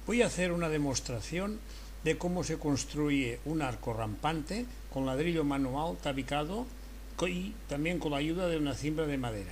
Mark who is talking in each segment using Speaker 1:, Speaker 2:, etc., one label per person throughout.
Speaker 1: Voy a hacer una demostración de cómo se construye un arco rampante con ladrillo manual tabicado y también con la ayuda de una cimbra de madera.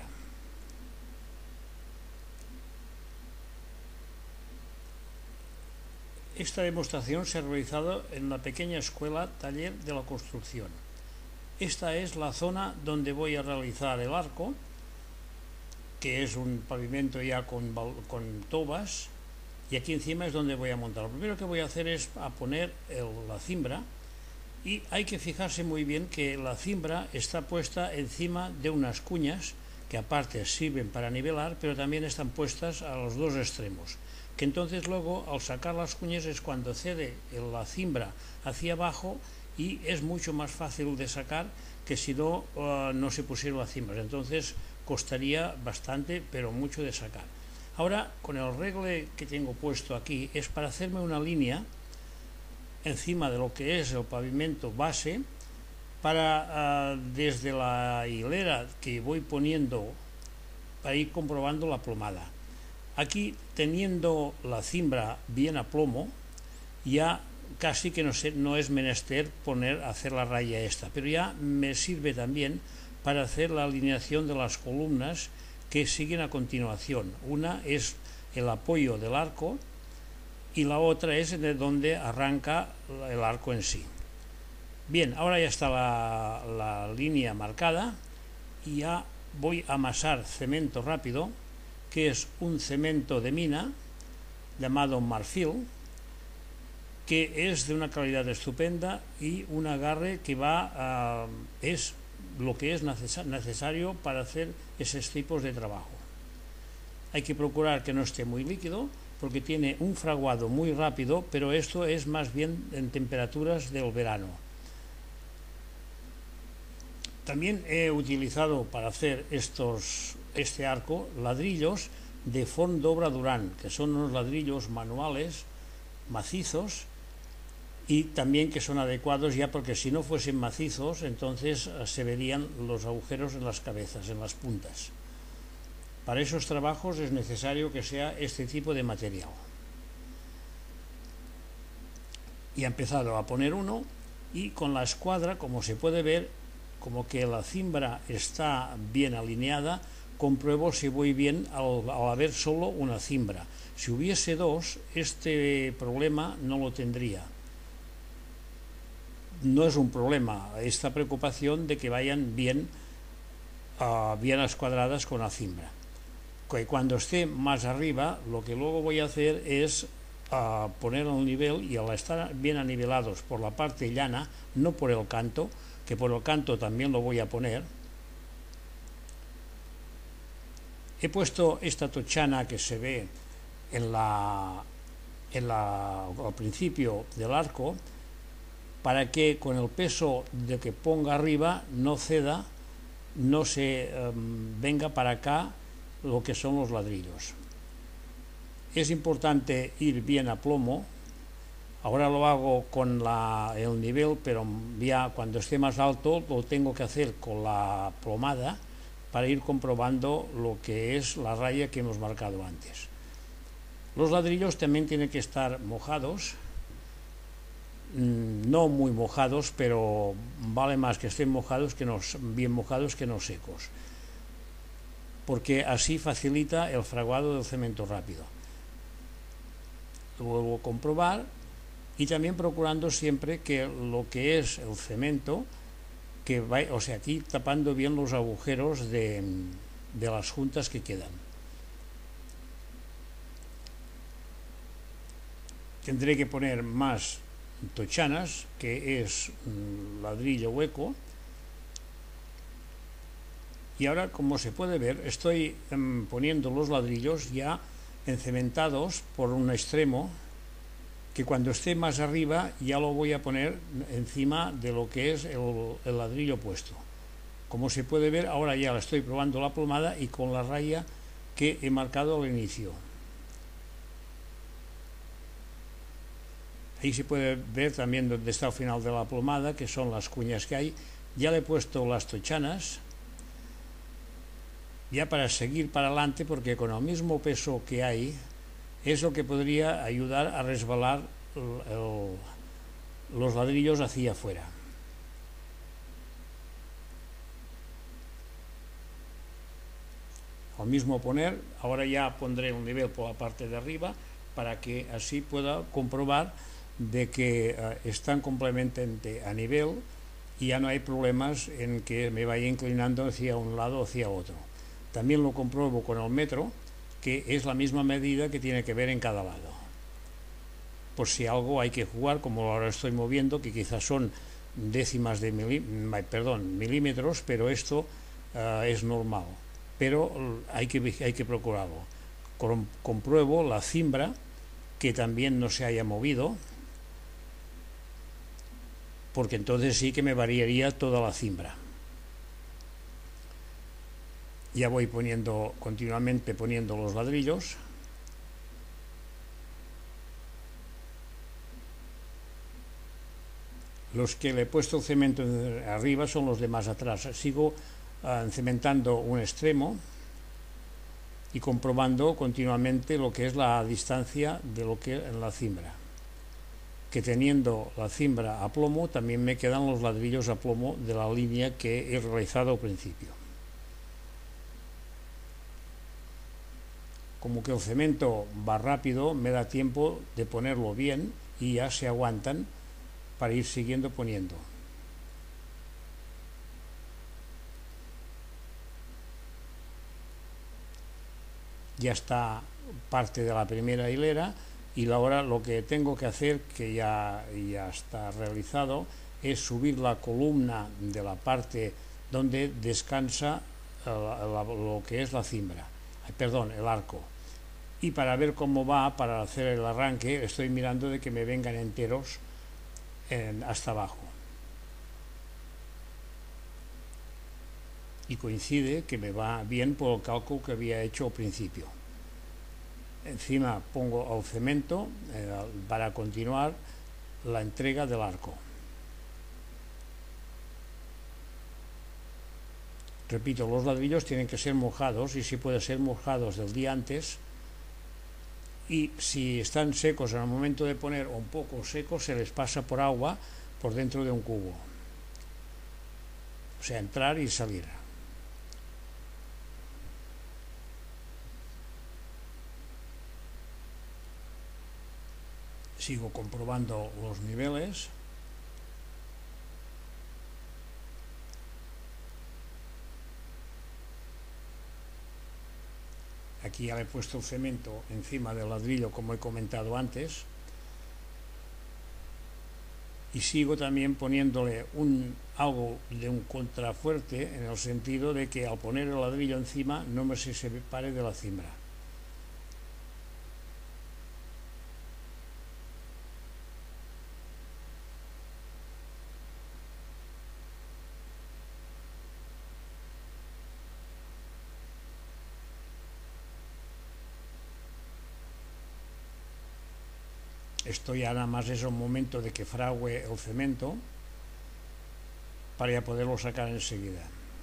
Speaker 1: Esta demostración se ha realizado en la pequeña escuela Taller de la Construcción. Esta es la zona donde voy a realizar el arco, que es un pavimento ya con tobas, y aquí encima es donde voy a montar. Lo primero que voy a hacer es poner la cimbra, y hay que fijarse muy bien que la cimbra está puesta encima de unas cuñas que aparte sirven para nivelar, pero también están puestas a los dos extremos, que entonces luego al sacar las cuñas es cuando cede la cimbra hacia abajo y es mucho más fácil de sacar que si no se pusiera la cimbra. Entonces costaría bastante, pero mucho de sacar. Ahora, con el regle que tengo puesto aquí, es para hacerme una línea encima de lo que es el pavimento base, para desde la hilera que voy poniendo, para ir comprobando la plomada. Aquí, teniendo la cimbra bien a plomo, ya casi que no es menester hacer la raya esta, pero ya me sirve también para hacer la alineación de las columnas que siguen a continuación. Una es el apoyo del arco y la otra es de donde arranca el arco en sí. Bien, ahora ya está la línea marcada y ya voy a amasar cemento rápido, que es un cemento de mina llamado marfil, que es de una calidad estupenda y un agarre que es lo que es necesario para hacer esos tipos de trabajo. Hay que procurar que no esté muy líquido porque tiene un fraguado muy rápido, pero esto es más bien en temperaturas del verano. También he utilizado para hacer este arco ladrillos de Forn d'Obra Durán, que son unos ladrillos manuales macizos y también que son adecuados, ya porque si no fuesen macizos entonces se verían los agujeros en las cabezas, en las puntas. Para esos trabajos es necesario que sea este tipo de material. Y he empezado a poner uno y con la escuadra, como se puede ver, como que la cimbra está bien alineada, compruebo si voy bien al haber solo una cimbra. Si hubiese dos, este problema no lo tendría. No es un problema esta preocupación de que vayan bien escuadradas con la cimbra. Cuando esté más arriba, lo que luego voy a hacer es poner al nivel, y al estar bien anivelados por la parte llana, no por el canto, que por el canto también lo voy a poner. He puesto esta tochana que se ve al principio del arco, para que con el peso de que ponga arriba no ceda, no se venga para acá lo que son los ladrillos. Es importante ir bien a plomo. Ahora lo hago con el nivel, pero ya cuando esté más alto lo tengo que hacer con la plomada para ir comprobando lo que es la raya que hemos marcado antes. Los ladrillos también tienen que estar mojados, no muy mojados, pero vale más que estén mojados bien mojados que no secos, porque así facilita el fraguado del cemento rápido. Lo vuelvo a comprobar y también procurando siempre que lo que es el cemento, aquí tapando bien los agujeros de las juntas que quedan. Tendré que poner más tochanas, que es ladrillo hueco, y ahora, como se puede ver, estoy poniendo los ladrillos ya encementados por un extremo, que cuando esté más arriba ya lo voy a poner encima de lo que es el ladrillo puesto. Como se puede ver, ahora ya la estoy probando la plomada y con la raya que he marcado al inicio. Ahí se puede ver también donde está el final de la plomada, que son las cuñas que hay. Ya le he puesto las tochanas, ya para seguir para adelante, porque con el mismo peso que hay es lo que podría ayudar a resbalar los ladrillos hacia afuera. Al mismo poner, ahora ya pondré un nivel por la parte de arriba para que así pueda comprobar de que están completamente a nivel y ya no hay problemas en que me vaya inclinando hacia un lado o hacia otro. También lo compruebo con el metro, que es la misma medida que tiene que ver en cada lado. Por si algo hay que jugar, como ahora estoy moviendo, que quizás son décimas de milímetros, pero esto es normal. Pero hay que procurarlo. Compruebo la cimbra, que también no se haya movido, porque entonces sí que me variaría toda la cimbra. Ya voy continuamente poniendo los ladrillos. Los que le he puesto el cemento arriba son los de más atrás. Sigo cementando un extremo y comprobando continuamente lo que es la distancia de lo que es la cimbra. Que teniendo la cimbra a plomo, también me quedan los ladrillos a plomo de la línea que he realizado al principio. Como que el cemento va rápido, me da tiempo de ponerlo bien y ya se aguantan para ir siguiendo poniendo. Ya está parte de la primera hilera y ahora lo que tengo que hacer, que ya está realizado, es subir la columna de la parte donde descansa lo que es la cimbra, el arco. Y para ver cómo va, para hacer el arranque, estoy mirando de que me vengan enteros hasta abajo. Y coincide que me va bien por el cálculo que había hecho al principio. Encima pongo el cemento para continuar la entrega del arco. Repito, los ladrillos tienen que ser mojados, y si puede ser mojados del día antes, y si están secos en el momento de poner o un poco secos, se les pasa por agua por dentro de un cubo. O sea, entrar y salir. Sigo comprobando los niveles. Aquí ya le he puesto el cemento encima del ladrillo, como he comentado antes. Y sigo también poniéndole algo de un contrafuerte, en el sentido de que al poner el ladrillo encima no me se separe de la cimbra. Esto ya nada más es un momento de que frague el cemento para ya poderlo sacar enseguida.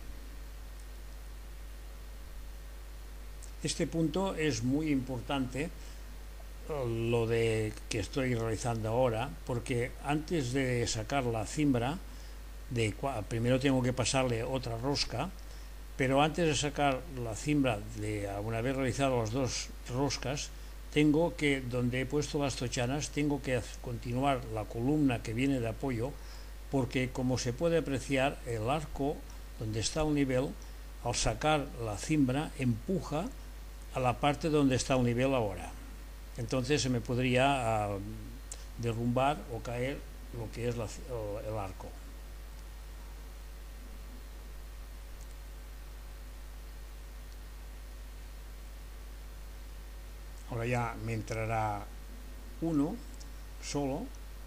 Speaker 1: Este punto es muy importante, lo de que estoy realizando ahora, porque antes de sacar la cimbra, primero tengo que pasarle otra rosca, pero antes de sacar la cimbra, una vez realizado las dos roscas, tengo que, donde he puesto las tochanas, tengo que continuar la columna que viene de apoyo, porque como se puede apreciar, el arco donde está el nivel, al sacar la cimbra, empuja a la parte donde está el nivel ahora. Entonces se me podría derrumbar o caer lo que es el arco. Ahora ya me entrará uno solo.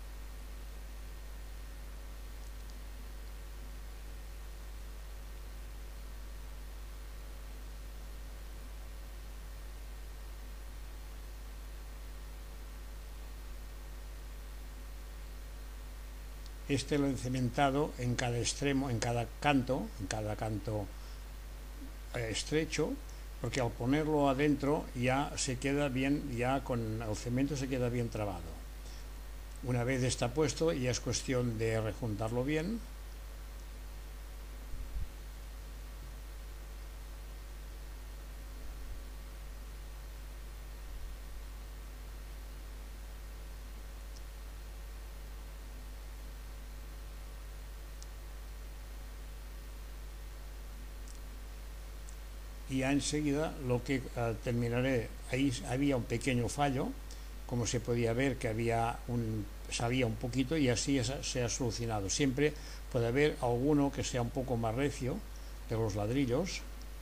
Speaker 1: Este lo he cementado en cada extremo, en cada canto estrecho, porque al ponerlo adentro ya se queda bien, ya con el cemento se queda bien trabado. Una vez está puesto ya es cuestión de rejuntarlo bien. Y ya enseguida lo que terminaré, ahí había un pequeño fallo, como se podía ver que salía un poquito y así se ha solucionado. Siempre puede haber alguno que sea un poco más recio de los ladrillos.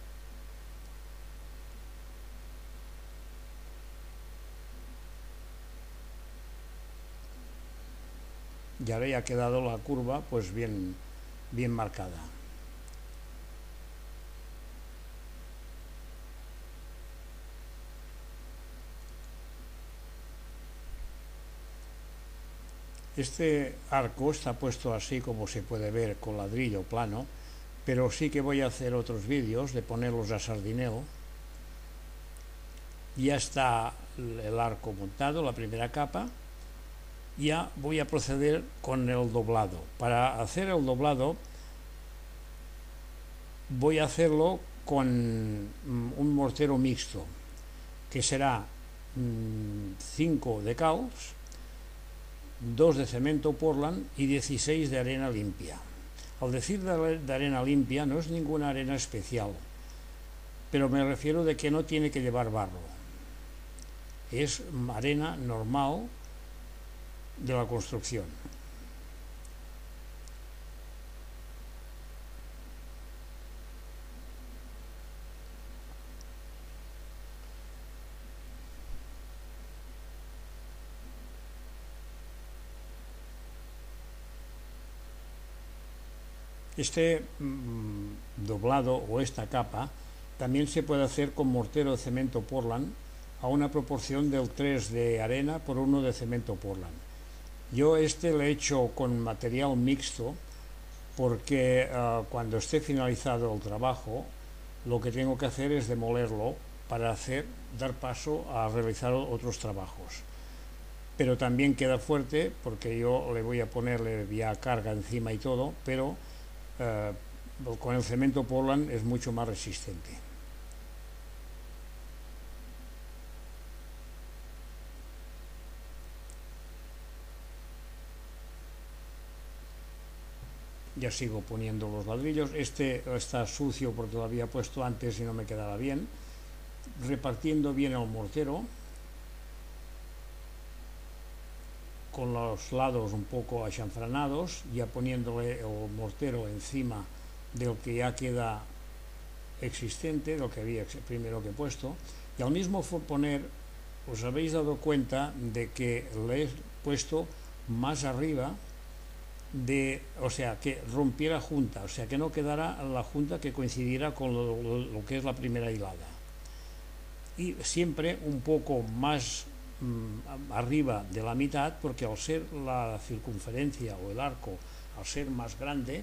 Speaker 1: Y ahora ya ha quedado la curva pues bien marcada. Este arco está puesto así como se puede ver con ladrillo plano, pero sí que voy a hacer otros vídeos de ponerlos a sardineo. Ya está el arco montado, la primera capa. Ya voy a proceder con el doblado. Para hacer el doblado voy a hacerlo con un mortero mixto, que será 5 de calç, 2 de cemento Portland y 16 de arena limpia. Al decir de arena limpia no es ninguna arena especial, pero me refiero de que no tiene que llevar barro. Es arena normal de la construcción. Este doblado o esta capa también se puede hacer con mortero de cemento Portland a una proporción del 3 de arena por 1 de cemento Portland. Yo este lo he hecho con material mixto porque cuando esté finalizado el trabajo lo que tengo que hacer es demolerlo para dar paso a realizar otros trabajos. Pero también queda fuerte porque yo le voy a ponerle ya carga encima y todo, pero con el cemento Portland es mucho más resistente. Ya sigo poniendo los ladrillos. Este está sucio porque lo había puesto antes y no me quedaba bien. Repartiendo bien el mortero, con los lados un poco achanfranados, ya poniéndole el mortero encima del que ya queda existente, lo que había primero que he puesto, y al mismo poner, os habéis dado cuenta de que le he puesto más arriba o sea, que rompiera junta, o sea, que no quedara la junta, que coincidiera con lo que es la primera hilada. Y siempre un poco más arriba de la mitad, porque al ser la circunferencia o el arco, al ser más grande,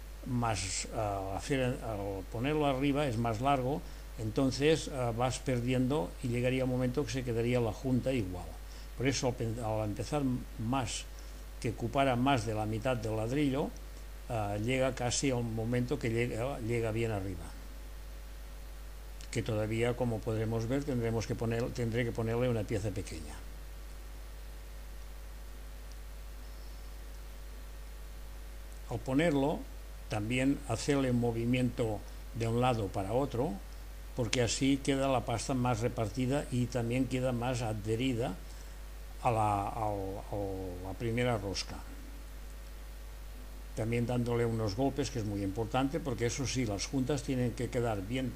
Speaker 1: al ponerlo arriba es más largo, entonces vas perdiendo y llegaría un momento que se quedaría la junta igual. Por eso al empezar más, que ocupara más de la mitad del ladrillo, llega casi a un momento que llega bien arriba, que todavía, como podremos ver, tendré que ponerle una pieza pequeña. Al ponerlo, también hacerle un movimiento de un lado para otro, porque así queda la pasta más repartida y también queda más adherida a la primera rosca. También dándole unos golpes, que es muy importante, porque eso sí, las juntas tienen que quedar bien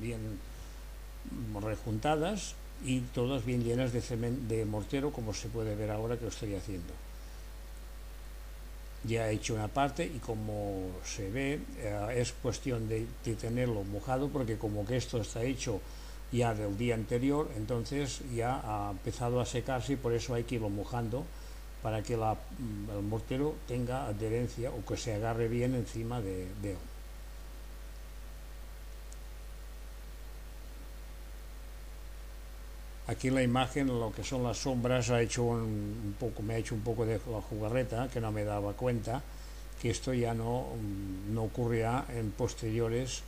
Speaker 1: rejuntadas y todas bien llenas de mortero, como se puede ver ahora que lo estoy haciendo. Ya he hecho una parte y como se ve es cuestión de tenerlo mojado, porque como que esto está hecho ya del día anterior, entonces ya ha empezado a secarse y por eso hay que irlo mojando para que el mortero tenga adherencia o que se agarre bien encima de él. Aquí en la imagen lo que son las sombras ha hecho me ha hecho un poco de la jugarreta, que no me daba cuenta, que esto ya no ocurrirá en posteriores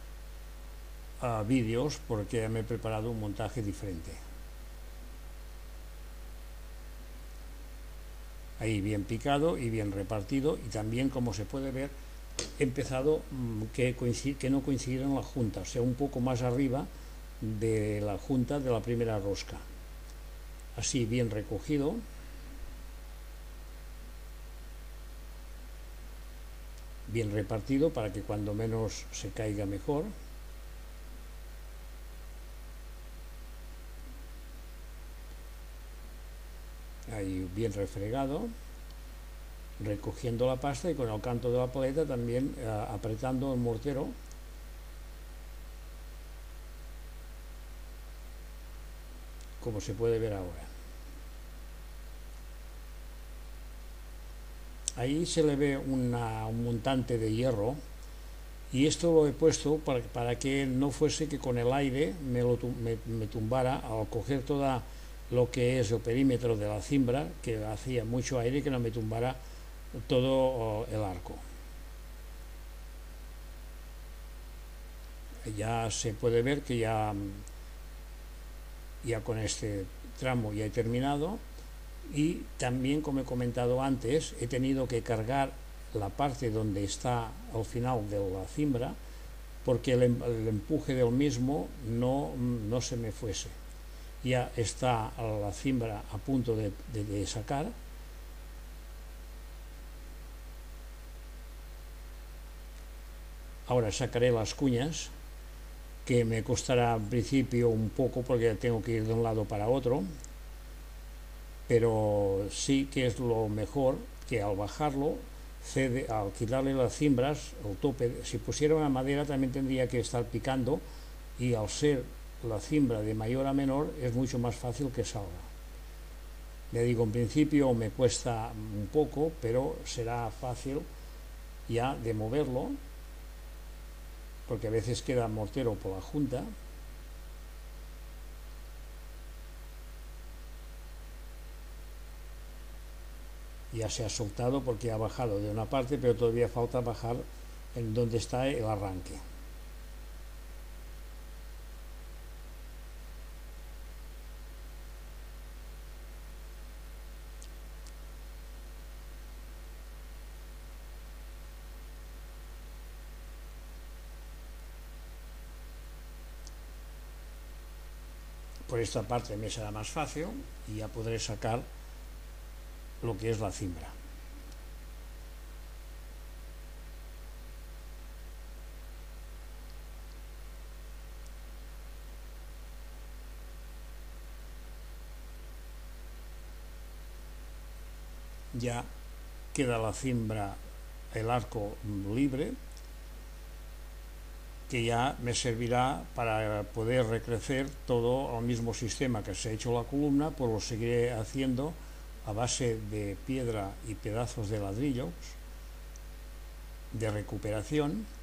Speaker 1: vídeos, porque me he preparado un montaje diferente. Ahí bien picado y bien repartido, y también, como se puede ver, he empezado que no coincidieron la junta, o sea, un poco más arriba de la junta de la primera rosca. Así bien recogido, bien repartido, para que cuando menos se caiga mejor. Ahí bien refregado, recogiendo la pasta, y con el canto de la paleta también apretando el mortero, como se puede ver ahora. Ahí se le ve un montante de hierro, y esto lo he puesto para que no fuese que con el aire me tumbara al coger toda lo que es el perímetro de la cimbra, que hacía mucho aire, que no me tumbara todo el arco. Ya se puede ver que ya con este tramo ya he terminado, y también, como he comentado antes, he tenido que cargar la parte donde está al final de la cimbra, porque el empuje del mismo no se me fuese. Ya está la cimbra a punto de sacar. Ahora sacaré las cuñas, que me costará al principio un poco, porque tengo que ir de un lado para otro, pero sí que es lo mejor, que al bajarlo, al quitarle las cimbras, el tope, si pusiera una madera también tendría que estar picando, y al ser la cimbra de mayor a menor es mucho más fácil que salga. Le digo, en principio me cuesta un poco, pero será fácil ya de moverlo, porque a veces queda mortero por la junta. Ya se ha soltado porque ha bajado de una parte, pero todavía falta bajar en donde está el arranque. Por esta parte me será más fácil, y ya podré sacar lo que es la cimbra. Ya queda la cimbra, el arco libre, que ya me servirá para poder recrecer todo al mismo sistema que se ha hecho la columna, pues lo seguiré haciendo a base de piedra y pedazos de ladrillos de recuperación,